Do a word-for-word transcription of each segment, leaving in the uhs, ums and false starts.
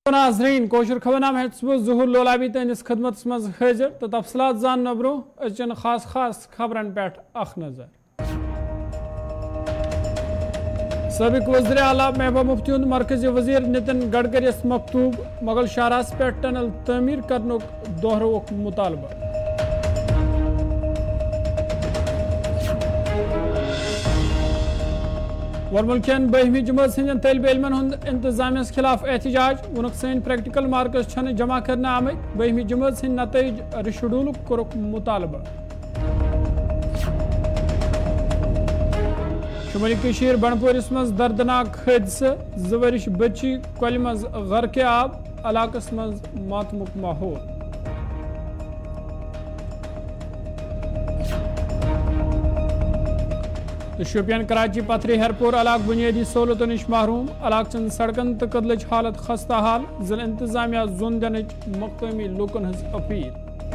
नाज़रीन कोशर खबरनाम ज़हूर लोलाबी तहस खदमत मज हाजिर तो तफसलात जान ब्रो अचन खास खास खबरन पे अख नजर। सबक वज़ीर आला महबूबा मुफ्ती हुंद मरकजी वज़ीर नितिन गडकरीस मकतूब मुगल शाहरास पे टनल तमीर करनुक दोहरोक मुतालबा। वरमुल्कन बहमी जमात हंदन तलब इलमन हुंद इंतजामिया खिलाफ एहतजाज वनुक सन प्रैक्टिकल मार्कस छन जमा करने आमत बहमी जमात हंद नतज रिशेड्यूल कोरुक मुतालबा। शुमाली कशीर बनपोरिस मज दर्दनाक हादसा जवरिश बच्ची कल मज गर्क आब इलाकस मज मातमुक माहौल। तो शोपियान कराची पथरी हरपुर इलाक बुनियादी सहूलतों नश महरूम इलाक चंद सड़कन तो कदलच हालत खस्ता हाल जिला इंतजामिया जोन दिन मकामी लोकन हज अपील।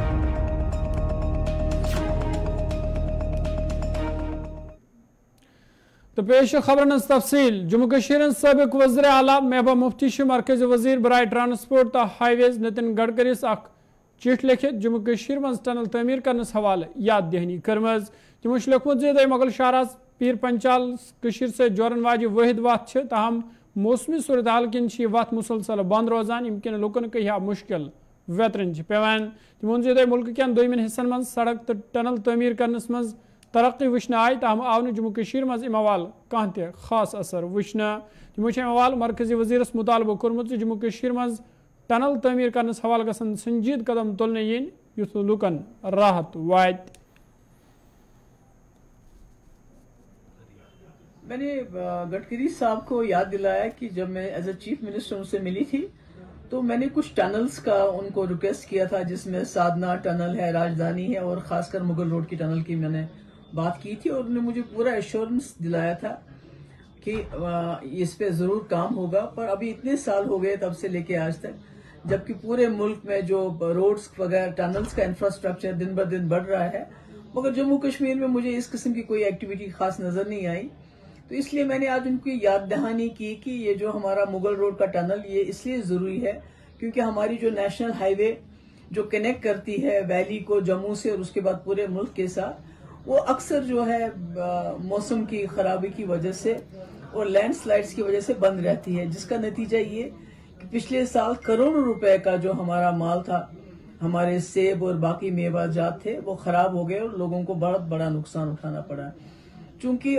तो पेश खबरन तफसील जम्मू कश्मीर सबक वज़ीर आला महबूबा मुफ्ती मरकजी वज़ीर बराए ट्रांसपोर्ट तो हाईवेज नितिन गडकरीस अख चिठ लिखित जम्मू कश्मीर मज टनल तमीर करनस हवाले याद दहनी करमज तमो लिखमुत जे मुगल शाहरास पीर पंचाल कशीर से जोरन वाजि वाहिद वत ताहम मौसमी सूरत हाल किन वत मुसलसल बंद रोजान यमकिन लुकन कह मुश्किल वेतरन पेवान तमो जे मुल्क कन दोयमिन हिस्सन मज सड़क तो टनल तमीर करनस मज तरक्की वुचन आय ताहम आव जम्मू कश्मीर मज अमवाल कह त खास असर वुचन तमो अमवाल मरकजी वज़ीरस मुतालबो कोरमुत जम्मू कश्मीर मज टनल तमीर करनस हवाल गसन संजीद कदम तुलने यिन युथ लुकन राहत वात। मैंने गडकरी साहब को याद दिलाया कि जब मैं एज ए चीफ मिनिस्टर उनसे मिली थी तो मैंने कुछ टनल्स का उनको रिक्वेस्ट किया था जिसमें साधना टनल है, राजधानी है और खासकर मुगल रोड की टनल की मैंने बात की थी और उन्होंने मुझे पूरा एश्योरेंस दिलाया था कि इस पे जरूर काम होगा। पर अभी इतने साल हो गए तब से लेके आज तक, जबकि पूरे मुल्क में जो रोड्स वगैरह टनल्स का इंफ्रास्ट्रक्चर दिन ब दिन बढ़ रहा है, मगर जम्मू कश्मीर में मुझे इस किस्म की कोई एक्टिविटी खास नजर नहीं आई। तो इसलिए मैंने आज उनकी याद दहानी की कि ये जो हमारा मुगल रोड का टनल ये इसलिए जरूरी है क्योंकि हमारी जो नेशनल हाईवे जो कनेक्ट करती है वैली को जम्मू से और उसके बाद पूरे मुल्क के साथ, वो अक्सर जो है मौसम की खराबी की वजह से और लैंडस्लाइड्स की वजह से बंद रहती है, जिसका नतीजा ये कि पिछले साल करोड़ों रुपए का जो हमारा माल था, हमारे सेब और बाकी मेवा जात थे, वो खराब हो गए और लोगों को बहुत बड़ा नुकसान उठाना पड़ा। चूंकि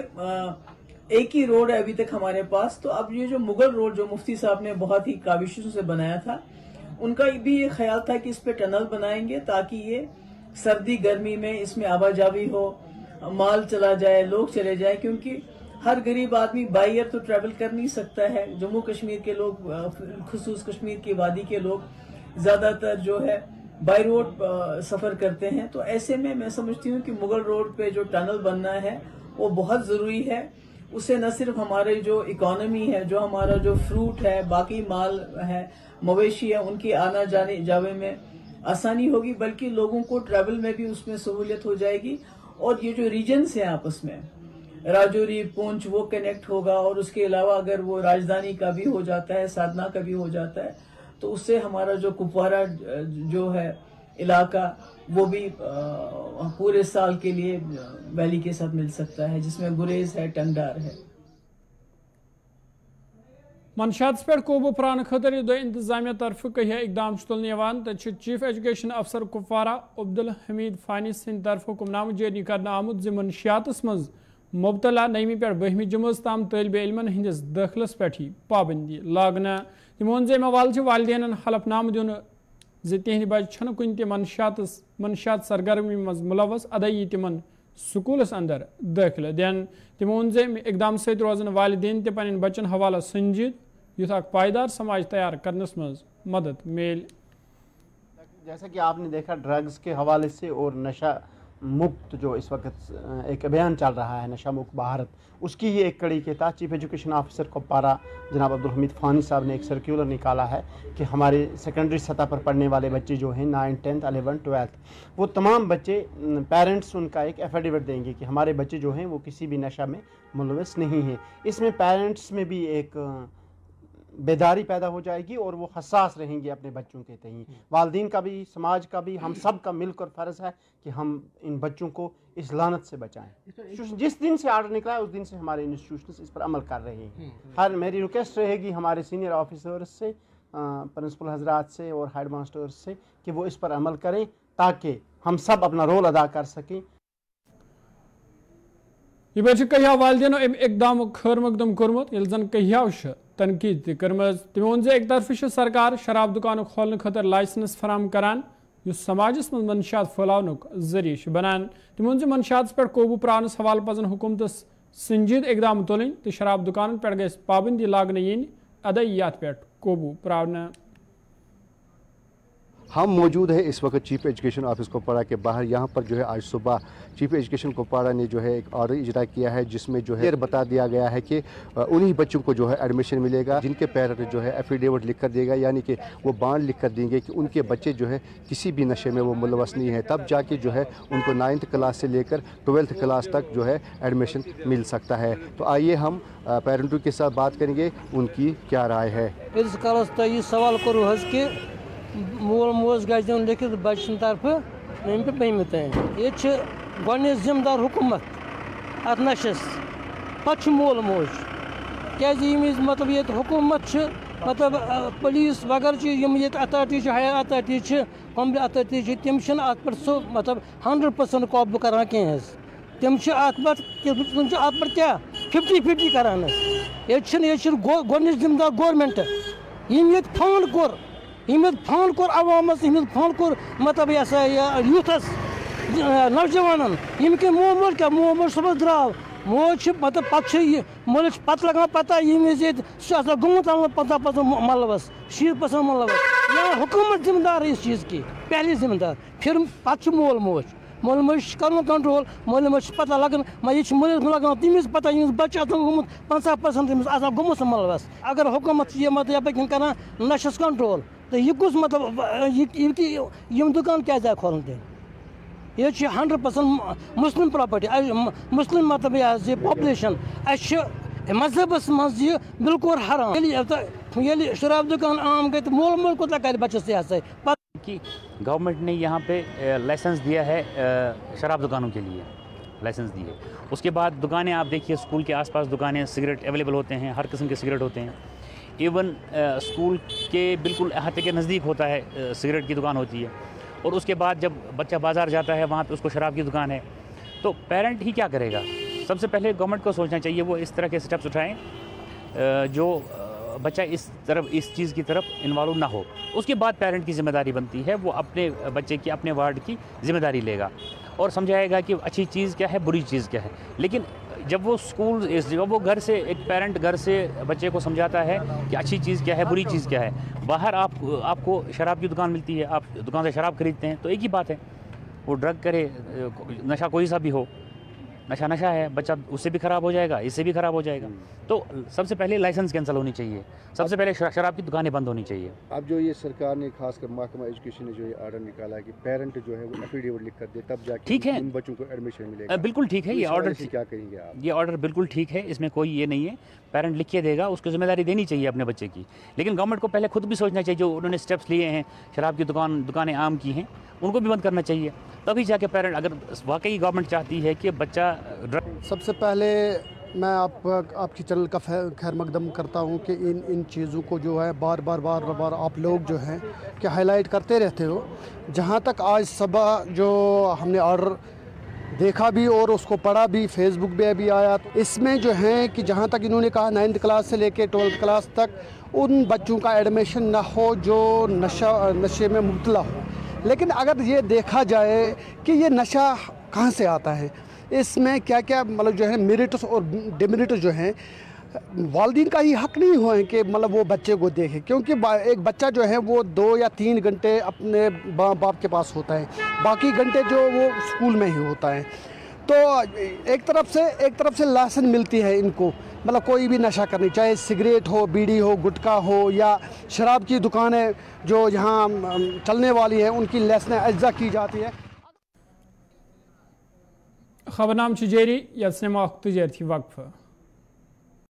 एक ही रोड है अभी तक हमारे पास, तो अब ये जो मुगल रोड जो मुफ्ती साहब ने बहुत ही काविशों से बनाया था, उनका भी ये ख्याल था कि इस पे टनल बनाएंगे ताकि ये सर्दी गर्मी में इसमें आवाजावी हो, माल चला जाए, लोग चले जाए, क्योंकि हर गरीब आदमी बाई एयर तो ट्रैवल कर नहीं सकता है। जम्मू कश्मीर के लोग, खुसूस कश्मीर की वादी के लोग ज्यादातर जो है बाई रोड सफर करते हैं। तो ऐसे में मैं समझती हूँ कि मुगल रोड पे जो टनल बनना है वो बहुत जरूरी है। उससे न सिर्फ हमारे जो इकोनॉमी है, जो हमारा जो फ्रूट है, बाकी माल है, मवेशी है, उनकी आना जाने जावे में आसानी होगी, बल्कि लोगों को ट्रैवल में भी उसमें सहूलियत हो जाएगी। और ये जो रीजन्स हैं आपस में, राजौरी, पुंछ, वो कनेक्ट होगा। और उसके अलावा अगर वो राजधानी का भी हो जाता है, साधना का भी हो जाता है, तो उससे हमारा जो कुपवारा जो है इलाका, वो भी पूरे साल के लिए वैली के साथ मिल सकता है, जिसमें गुरेज है, टंगडार है। मनशात पे कोबू प्रान खतर दो इंतजामिया तरफ कह इकदाम तुलन तो चीफ एजुकेशन अफसर कुपवारा अब्दुल हमीद फानी सिंद तरफ हुक्मनाम जारी कर आमुत जि मनशियात मज मुबतला नईमी पे बहमी जमात ताम तलब इलमन हंदिस दाखिलस पे पाबंदी लागना। तमो जे मवाल वालदेन हलफनाम दिन जे तिहद बच्चे कुन त मनशियात मनशियात सरगर्मी मज मुलवस अदई तिमन स्कूलस अंदर दाखिल दिन। तमो जे इकदाम सत रोजन वालदेन त पन बच्चन हवाला संजीद युथ अख पायदार समाज तैयार करनस मज मदद मिल। जैसा कि आपने देखा ड्रग्स के हवाले से और नशा मुक्त जो इस वक्त एक अभियान चल रहा है, नशा मुक्त भारत, उसकी ही एक कड़ी के तहत चीफ एजुकेशन ऑफिसर कुपवारा जनाब अब्दुल हमीद फानी साहब ने एक सर्कुलर निकाला है कि हमारे सेकेंडरी सतह पर पढ़ने वाले बच्चे जो हैं नाइन टेंथ अलेवन ट्वेल्थ, वो तमाम बच्चे पेरेंट्स उनका एक एफिडेविट देंगे कि हमारे बच्चे जो हैं वो किसी भी नशा में मुलविस नहीं हैं। इसमें पेरेंट्स में भी एक बेदारी पैदा हो जाएगी और वो हसास रहेंगे अपने बच्चों के तहीं। वालिदैन का भी, समाज का भी, हम सब का मिलकर फ़र्ज़ है कि हम इन बच्चों को इस लानत से बचाएं। जिस दिन से आर्डर निकला है उस दिन से हमारे इंस्टीट्यूशन इस पर अमल कर रहे हैं। हर मेरी रिक्वेस्ट रहेगी हमारे सीनियर ऑफिसर्स से, प्रिंसिपल हजरात से और हेड मास्टर्स से कि वो इस पर अमल करें ताकि हम सब अपना रोल अदा कर सकें। यह बच्चे कहिया वालिदेनो इकदाम खैर मकदम कोरमुत यिल जन कहिया तनकीद तह कर्मज तमो वोन एक तरफ सरकार शराब दुकान खोलने खतर लाइसेंस फराम करान युस समाजस मज मनशियात फैलावनुक जरिए बनान। तमो वोन मनशियात पे काबू प्रावनस हवाले पजन हुकूमतस संजीद इकदाम तुलन तो शराब दुकान पे गई पाबंदी लागन यीन अदयियात पे काबू प्रावना। हम मौजूद है इस वक्त चीफ एजुकेशन ऑफिस कुपवाड़ा के बाहर। यहाँ पर जो है आज सुबह चीफ एजुकेशन कुपवाड़ा ने जो है एक ऑर्डर इजरा किया है जिसमें जो है बता दिया गया है कि उन्हीं बच्चों को जो है एडमिशन मिलेगा जिनके पेरेंट जो है एफिडेविट लिख कर देगा, यानी कि वो बांड लिख कर देंगे कि उनके बच्चे जो है किसी भी नशे में वो मुलवस नहीं है, तब जाके जो है उनको नाइन्थ क्लास से लेकर ट्वेल्थ क्लास तक जो है एडमिशन मिल सकता है। तो आइए हम पेरेंटों के साथ बात करेंगे उनकी क्या राय है। इस सवाल करूँ कि मोल मोज गज दिन लिखित बच्चन तरफ पे बहमी तन ये गो जिम्मेदार हुकूमत अत नशस पे मोल मोज क्या मतलब ये हुकूमत मतलब पुलिस वगैरह ये अथॉरिटी हायर अथॉरिटी कॉम्बल अथॉरिटी तम पे सो मतलब हंड्रेड परसेंट काबू करान कहें तम पे क्या फिफ्टी फिफ्टी करान ये गो जिम्मेदार गवर्नमेंट ये फंड कोर हिम्मत फंड कोर अवामस हिम्मत फंड कोर मतलब यह सा यूथस नौजवान के मो मोल क्या मो मोल सुबह द्राव मोज मतलब पे मोल पत लगा पता ये गुमत पता पता मलबस शीत परसेंट मलबस या हुकूमत जिम्मेदार इस चीज़ की पहली जिम्मेदार फिर पे मोल मोज मोल मोज कर कंट्रोल मोल मोज पता लगन ये मोलिस लगन तमिस पता ये बच्चे गुमुत पंचाह परसेंट तमिस गुमुत मलबस अगर हुकूमत ये मतलब यप कर नशस कंट्रोल तो यह कुछ मतलब यम दुकान क्या खोलन तेल ये हंड्रेड परसेंट मुस्लिम प्रॉपर्टी मुस्लिम मतलब यह पॉपुलेशन मजहबस मज बिल्कुल हराम ये शराब दुकान आम गई तो मोल मोल को कर बच्चे से कि गवर्नमेंट ने यहाँ पे लाइसेंस दिया है शराब दुकानों के लिए लाइसेंस दी है। उसके बाद दुकानें आप देखिए स्कूल के आसपास दुकानें सिगरेट अवेलेबल होते हैं, हर किस्म के सिगरेट होते हैं। इवन स्कूल के बिल्कुल अहाते के नज़दीक होता है सिगरेट की दुकान होती है। और उसके बाद जब बच्चा बाज़ार जाता है वहाँ पे उसको शराब की दुकान है, तो पेरेंट ही क्या करेगा। सबसे पहले गवर्नमेंट को सोचना चाहिए वो इस तरह के स्टेप्स उठाएं जो बच्चा इस तरफ इस चीज़ की तरफ इन्वॉल्व ना हो। उसके बाद पेरेंट की ज़िम्मेदारी बनती है, वो अपने बच्चे की अपने वार्ड की ज़िम्मेदारी लेगा और समझाएगा कि अच्छी चीज़ क्या है, बुरी चीज़ क्या है। लेकिन जब वो स्कूल जब वो घर से एक पेरेंट घर से बच्चे को समझाता है कि अच्छी चीज़ क्या है, बुरी चीज़ क्या है। बाहर आप आपको शराब की दुकान मिलती है, आप दुकान से शराब खरीदते हैं, तो एक ही बात है, वो ड्रग करे, नशा कोई सा भी हो, नशा नशा है, बच्चा उससे भी ख़राब हो जाएगा, इससे भी ख़राब हो जाएगा। तो सबसे पहले लाइसेंस कैंसिल होनी चाहिए, सबसे पहले शराब की दुकानें बंद होनी चाहिए। अब जो ये सरकार ने खासकर महकमा एजुकेशन ने जो ये ऑर्डर निकाला है कि पेरेंट जो है वो एफिडेविट लिख कर दे तब जाके ठीक है इन बच्चों को एडमिशन मिलेगा। बिल्कुल ठीक है, ये ऑर्डर क्या करेंगे आप? ये ऑर्डर बिल्कुल ठीक है, इसमें कोई ये नहीं है। पेरेंट लिख के देगा, उसको जिम्मेदारी देनी चाहिए अपने बच्चे की। लेकिन गवर्नमेंट को पहले खुद भी सोचना चाहिए, जो उन्होंने स्टेप्स लिए हैं, शराब की दुकान दुकानें आम की हैं, उनको भी बंद करना चाहिए। तभी जाके पेरेंट, अगर वाकई गवर्नमेंट चाहती है कि बच्चा ड्रग। सबसे पहले मैं आप आपकी चैनल का खैर मकदम करता हूं कि इन इन चीज़ों को जो है बार बार बार बार आप लोग जो हैं कि हाईलाइट करते रहते हो। जहां तक आज सुबह जो हमने ऑर्डर देखा भी और उसको पढ़ा भी, फेसबुक पे भी आया, तो इसमें जो है कि जहाँ तक इन्होंने कहा नाइन्थ क्लास से लेकर ट्वेल्थ क्लास तक उन बच्चों का एडमिशन ना हो जो नशा नशे में मुब्तला हो। लेकिन अगर ये देखा जाए कि ये नशा कहाँ से आता है, इसमें क्या क्या मतलब जो है मेरिट्स और डिमेरिट्स जो हैं, वालिदैन का ही हक नहीं हुआ है कि मतलब वो बच्चे को देखे, क्योंकि एक बच्चा जो है वो दो या तीन घंटे अपने बाप बाप के पास होता है, बाकी घंटे जो वो स्कूल में ही होता है। तो एक तरफ से एक तरफ से लाइसेंस मिलती है इनको, मतलब कोई भी नशा करनी, चाहे सिगरेट हो, बीड़ी हो, गुटखा हो या शराब की दुकानें जो यहाँ चलने वाली हैं उनकी लाइसेंस अज्जा की जाती है। खबरनाम जारी, यह तजारती वक्फ।